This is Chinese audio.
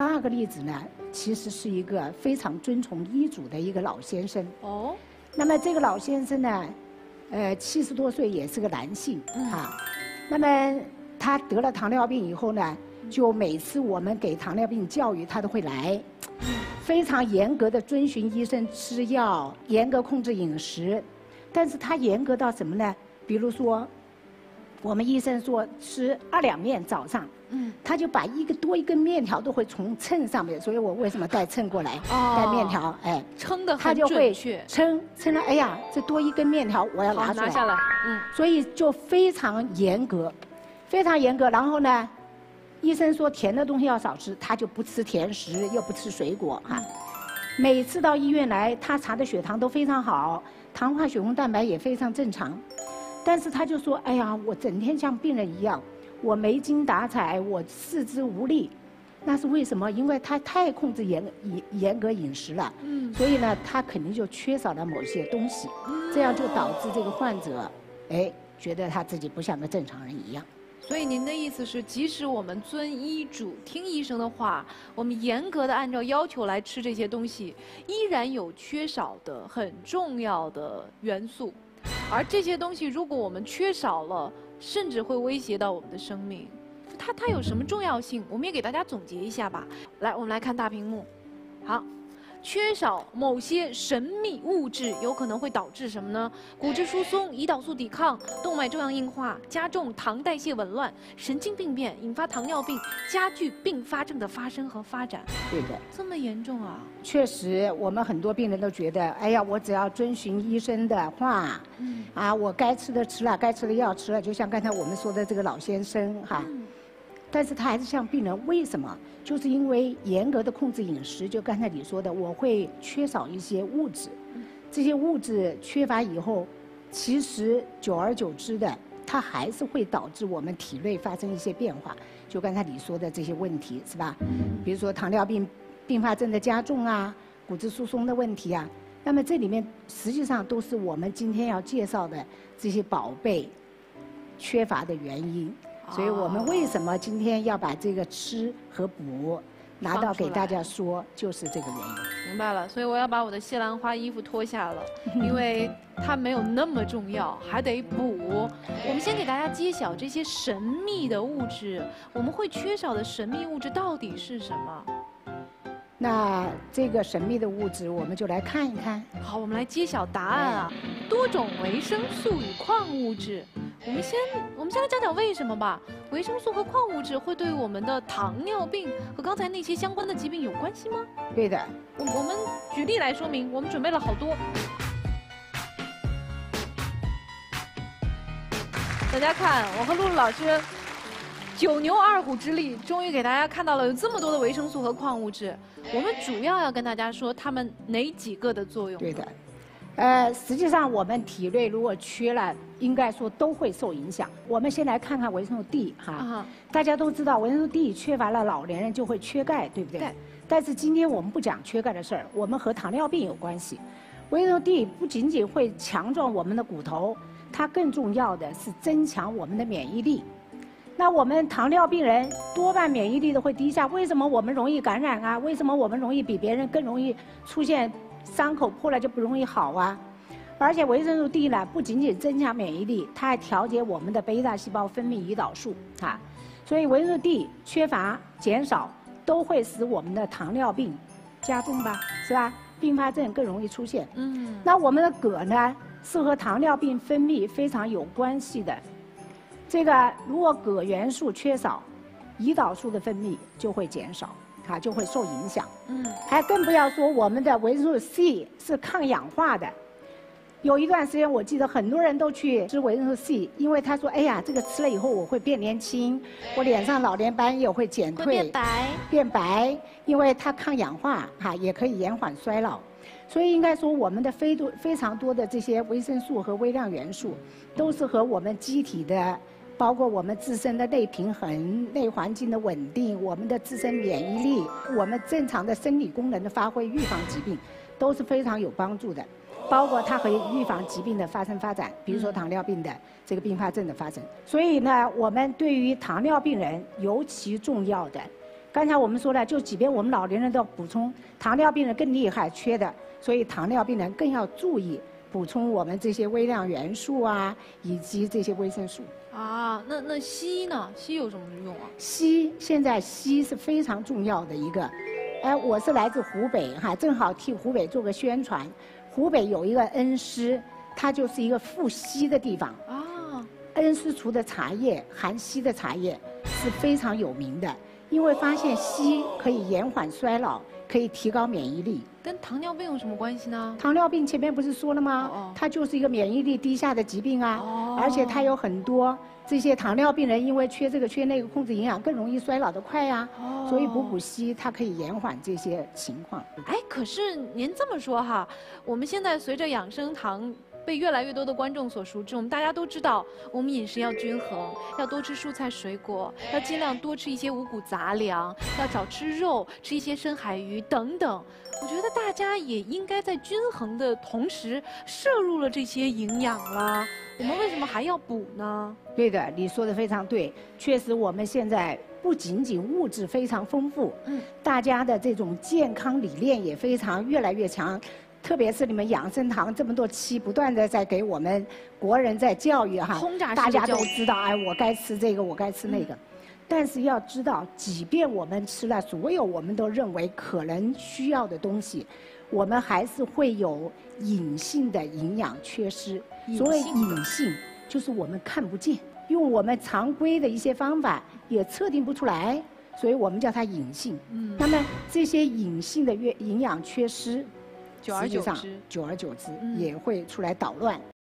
第二个例子呢，其实是一个非常遵从医嘱的一个老先生。哦。那么这个老先生呢，70多岁，也是个男性啊。那么他得了糖尿病以后呢，就每次我们给糖尿病教育，他都会来，非常严格的遵循医生吃药，严格控制饮食。但是他严格到什么呢？比如说，我们医生说吃2两面早上，他就把多一根面条都会从秤上面，所以我为什么带秤过来，带面条，哎， 称得很准确， 称了，哎呀，这多一根面条我要拿出来， 拿下来， 所以就非常严格，非常严格。然后呢，医生说甜的东西要少吃，他就不吃甜食，又不吃水果哈。每次到医院来，他查的血糖都非常好，糖化血红蛋白也非常正常，但是他就说，哎呀，我整天像病人一样。我没精打采，我四肢无力，那是为什么？因为他太控制严格饮食了，所以呢，他肯定就缺少了某些东西，这样就导致这个患者，哎，觉得他自己不像个正常人一样。 所以您的意思是，即使我们遵医嘱、听医生的话，我们严格的按照要求来吃这些东西，依然有缺少的很重要的元素，而这些东西如果我们缺少了，甚至会威胁到我们的生命。它有什么重要性？我们也给大家总结一下吧。来，我们来看大屏幕。好。缺少某些神秘物质有可能会导致什么呢？骨质疏松、胰岛素抵抗、动脉粥样硬化，加重糖代谢紊乱、神经病变，引发糖尿病，加剧并发症的发生和发展。 对的， 这么严重啊？确实，我们很多病人都觉得，哎呀，我只要遵循医生的话，我该吃的吃了，该吃的药吃了，就像刚才我们说的这个老先生哈。但是他还是像病人，为什么？就是因为严格的控制饮食，就刚才你说的，我会缺少一些物质，这些物质缺乏以后，其实久而久之的，它还是会导致我们体内发生一些变化。就刚才你说的这些问题，是吧？比如说糖尿病并发症的加重啊，骨质疏松的问题啊，那么这里面实际上都是我们今天要介绍的这些宝贝缺乏的原因。所以我们为什么今天要把这个吃和补拿到给大家说，就是这个原因。 明白了，所以我要把我的西兰花衣服脱下了，因为它没有那么重要，还得补。我们先给大家揭晓这些神秘的物质，我们会缺少的神秘物质到底是什么？ 那这个神秘的物质，我们就来看一看。 好，我们来揭晓答案啊！多种维生素与矿物质。我们先来讲讲为什么吧。维生素和矿物质会对我们的糖尿病和刚才那些相关的疾病有关系吗？ 对的。 我们举例来说明，我们准备了好多。大家看，我和露露老师9牛2虎之力，终于给大家看到了有这么多的维生素和矿物质。我们主要跟大家说它们哪几个的作用？ 对的。实际上我们体内如果缺了，应该说都会受影响。我们先来看看维生素 D 哈，大家都知道维生素 D 缺乏了，老年人就会缺钙，对不对？对。但是今天我们不讲缺钙的事儿，我们和糖尿病有关系。维生素 D 不仅仅会强壮我们的骨头，它更重要的是增强我们的免疫力。那我们糖尿病人多半免疫力都会低下，为什么我们容易感染啊？为什么我们容易比别人更容易出现伤口破了就不容易好啊？而且维生素 D 呢，不仅仅增强免疫力，它还调节我们的贝塔细胞分泌胰岛素啊。所以维生素 D 缺乏、减少都会使我们的糖尿病加重吧，是吧？并发症更容易出现。那我们的铬呢，是和糖尿病分泌非常有关系的。这个如果铬元素缺少，胰岛素的分泌就会减少，就会受影响。还更不要说我们的维生素 C 是抗氧化的。有一段时间我记得很多人都去吃维生素 C， 因为他说，哎呀，这个吃了以后我会变年轻，我脸上老年斑也会减退，变白，因为它抗氧化也可以延缓衰老。所以应该说，我们的非常多的这些维生素和微量元素，都是和我们机体的，包括我们自身的内平衡、内环境的稳定、我们的自身免疫力、我们正常的生理功能的发挥、预防疾病，都是非常有帮助的。包括它可以预防疾病的发展，比如说糖尿病的这个并发症的发生。所以呢，我们对于糖尿病人尤其重要的， 刚才我们说了，就即便我们老年人都要补充，糖尿病人更厉害，缺的，所以糖尿病人更要注意补充我们这些微量元素啊，以及这些维生素。 啊，那硒呢？硒有什么用啊？ 现在硒是非常重要的一个。我是来自湖北哈，正好替湖北做个宣传。湖北有一个恩施，它就是一个富硒的地方。啊，恩施除的茶叶含硒的茶叶是非常有名的。因为发现硒可以延缓衰老，可以提高免疫力。 跟糖尿病有什么关系呢？ 糖尿病前面不是说了吗？它就是一个免疫力低下的疾病啊。而且它有很多这些糖尿病人因为缺这个缺那个，控制营养更容易衰老得快呀。所以补硒，它可以延缓这些情况。 哎，可是您这么说哈，我们现在随着养生堂被越来越多的观众所熟知，我们大家都知道，我们饮食要均衡，要多吃蔬菜水果，要尽量多吃一些五谷杂粮，要少吃肉，吃一些深海鱼等等。我觉得大家也应该在均衡的同时摄入了这些营养了，我们为什么还要补呢？ 对的，你说的非常对，确实我们现在不仅仅物质非常丰富，大家的这种健康理念也非常越来越强。特别是你们养生堂这么多期不断的在给我们国人在教育哈，大家都知道，哎，我该吃这个，我该吃那个。但是要知道，即便我们吃了所有我们都认为可能需要的东西，我们还是会有隐性的营养缺失。所谓隐性，就是我们看不见，用我们常规的一些方法也测定不出来，所以我们叫它隐性。那么这些隐性的营养缺失， 久而久之也会出来捣乱。